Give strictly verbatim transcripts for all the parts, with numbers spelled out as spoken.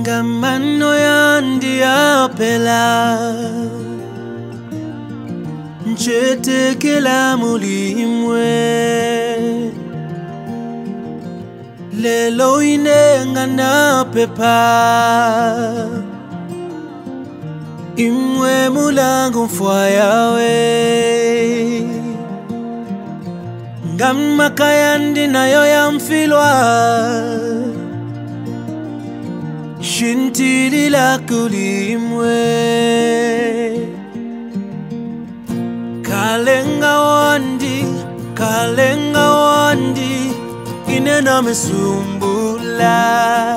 Ngamano yandi apela Nchete kila mulimwe Lelo inenga na pepa Imwe mulangu mfwayawe Ngama kayandi na yoya mfilwa Shintili la kulimwe Kalenga wandi, kalenga wandi Inena me sumbula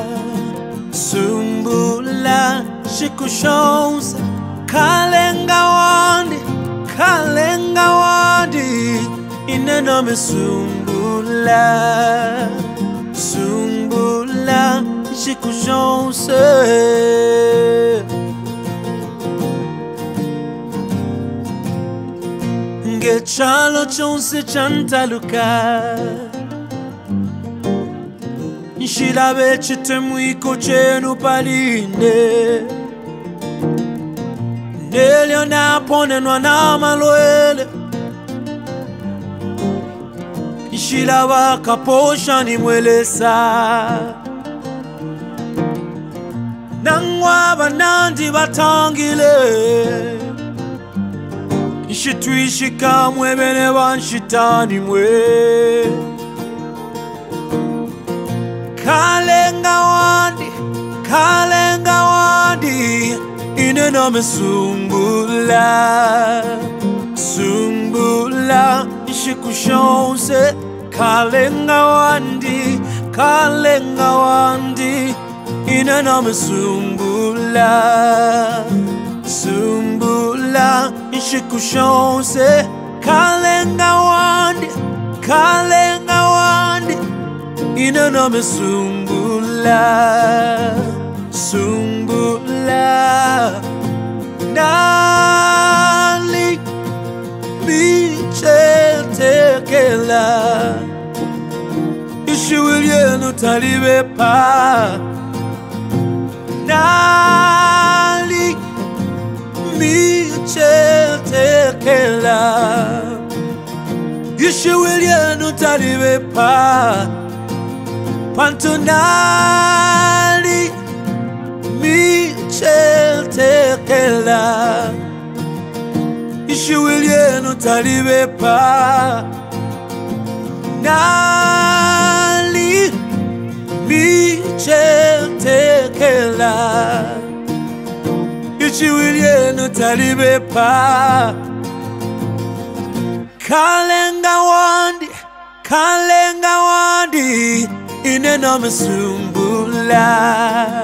Sumbula shikushonsa Kalenga wandi, kalenga wandi Inena me sumbula Sumbula shikushonsa Ngechalo chonse chantaluka Nshirabe chitemwiko chenu palinde Nelio naponenwa na malwele Nshiraba kaposha ni mwelesa Nangwa banandi batangile Nshitwishika mwebene banshitani mwe Kalenga wandi, kalenga wandi Inena me sumbula Sumbula Nshikushonse Kalenga wandi, kalenga wandi Inena me sumbula Sumbula Nshikushonse Kalenga wandi, kalenga wandi Inena me sumbula Sumbula Nali Biche tekela Ishiwilye nutalibe pa Nali Biche tekela Ishiwilye nutalibe pa Pantonali Michel tekela Ishiwilye nutalibe pa Nali Michel tekela Ishiwilye nutalibe pa Kalenga wandi, kalenga wandi Inena me sumbula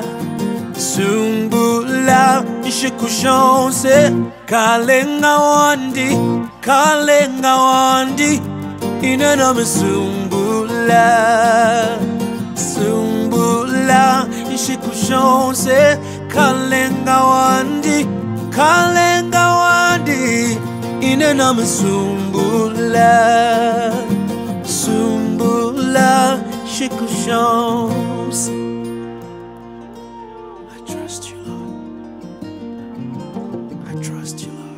Sumbula Nshikushonse Kalenga wandi, kalenga wandi Inena me sumbula Sumbula Nshikushonse Kalenga wandi, kalenga wandi Inena me sumbula Sumbula Shikushons. I trust you, Lord. I trust you, Lord.